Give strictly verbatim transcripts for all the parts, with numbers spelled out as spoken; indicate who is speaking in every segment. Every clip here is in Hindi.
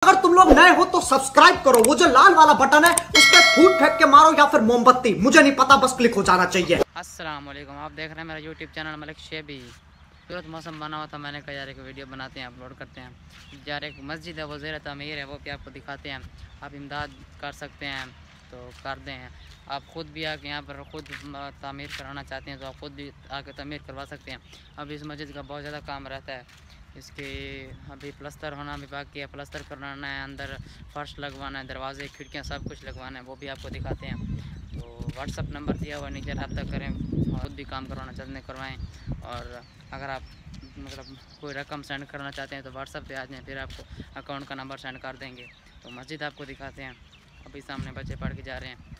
Speaker 1: अगर तुम लोग नए हो तो सब्सक्राइब करो, वो जो लाल वाला बटन है उस पर फूट फेंक के मारो या फिर मोमबत्ती, मुझे नहीं पता, बस क्लिक हो जाना चाहिए।
Speaker 2: अस्सलाम वालेकुम, आप देख रहे हैं मेरा यूट्यूब चैनल मलिक शेबी। सूरत मौसम बना हुआ था, मैंने कहा यार एक वीडियो बनाते हैं, अपलोड करते हैं। यार एक मस्जिद है वो ज़ेर तमीर है, वो भी आपको दिखाते हैं। आप इमदाद कर सकते हैं तो कर दें। आप ख़ुद भी आके यहाँ पर ख़ुद तामीर कराना चाहते हैं तो आप ख़ुद भी आके तामीर करवा सकते हैं। अभी इस मस्जिद का बहुत ज़्यादा काम रहता है, इसके अभी प्लस्तर होना भी बाकी है, प्लस्तर करवाना है, अंदर फर्श लगवाना है, दरवाजे खिड़कियाँ सब कुछ लगवाना है, वो भी आपको दिखाते हैं। तो व्हाट्सअप नंबर दिया हुआ, नीचे रब्ता करें, खुद भी काम करवाना चाहते हैं करवाएं। और अगर आप मतलब कोई रकम सेंड करना चाहते हैं तो व्हाट्सअप पे आ जाएं, फिर आपको अकाउंट का नंबर सेंड कर देंगे। तो मस्जिद आपको दिखाते हैं, अभी सामने बच्चे पढ़ के जा रहे हैं।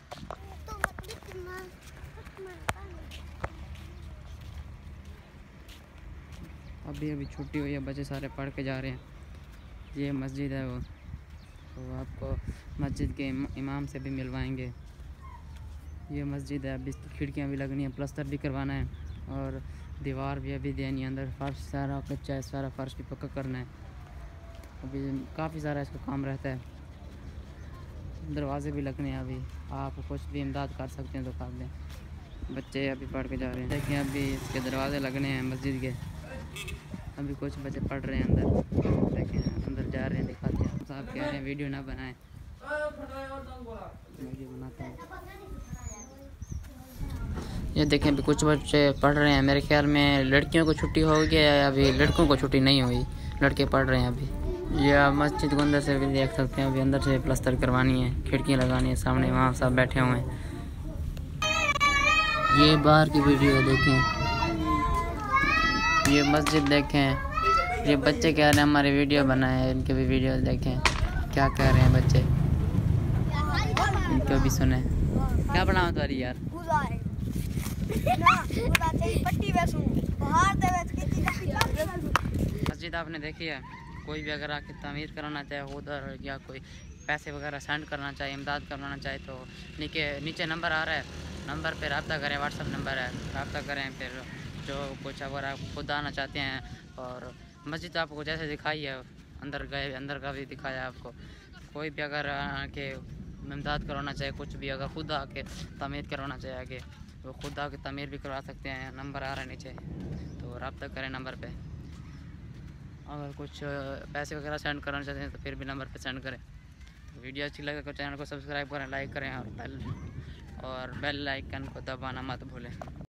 Speaker 2: अभी अभी छुट्टी हुई है, बच्चे सारे पढ़ के जा रहे हैं। ये मस्जिद है वो, तो आपको मस्जिद के इमाम से भी मिलवाएंगे। ये मस्जिद है, अभी खिड़कियाँ भी लगनी है, प्लस्तर भी करवाना है और दीवार भी अभी देनी है। अंदर फर्श सारा कच्चा है, सारा फर्श भी पक्का करना है। अभी काफ़ी सारा इसका काम रहता है, दरवाजे भी लगने हैं। अभी आप कुछ भी इमदाद कर सकते हैं तो कर दें। बच्चे अभी पढ़ के जा रहे हैं, देखिए अभी इसके दरवाजे लगने हैं मस्जिद के। अभी कुछ बच्चे पढ़ रहे हैं अंदर, देखें अंदर जा रहे हैं, दिखाते हैं। साहब कह रहे हैं वीडियो ना बनाएं, वीडियो बनाते हैं। ये देखें अभी कुछ बच्चे पढ़ रहे हैं, मेरे ख्याल में लड़कियों को छुट्टी हो गई है, अभी लड़कों को छुट्टी नहीं हुई, लड़के पढ़ रहे हैं अभी। ये मस्जिद को अंदर से भी देख सकते हैं, अभी अंदर से प्लस्तर करवानी है, खिड़कियाँ लगानी है। सामने वहाँ सब बैठे हुए हैं। ये बाहर की वीडियो देखें, ये मस्जिद देखें। ये बच्चे कह रहे हैं हमारी वीडियो बनाए, इनके भी वीडियो देखें क्या कह रहे हैं बच्चे, इनको भी सुने। क्या बनाओ तुम्हारी यार मस्जिद आपने देखी है। कोई भी अगर आके तामीर कराना चाहे उधर, या कोई पैसे वगैरह सेंड करना चाहे, इमदाद करवाना चाहे तो नीचे नीचे नंबर आ रहा है, नंबर पे रब्ता करें, व्हाट्सअप नंबर है, रब्ता करें। फिर जो कुछ अगर आप खुद आना चाहते हैं, और मस्जिद आपको जैसे दिखाई है, अंदर गए, अंदर का भी दिखाया आपको। कोई भी अगर आके इमदाद करवाना चाहे, कुछ भी अगर खुद आके तामीर करवाना चाहे आगे, वो खुद आके तामीर भी करवा सकते हैं। नंबर आ रहा है नीचे, तो रब्ता करें नंबर पे। अगर कुछ पैसे वगैरह सेंड करना चाहते हैं तो फिर भी नंबर पे सेंड करें। तो वीडियो अच्छी लगे तो चैनल को सब्सक्राइब करें, लाइक करें और बेल और बेल आइकन को दबाना मत भूलें।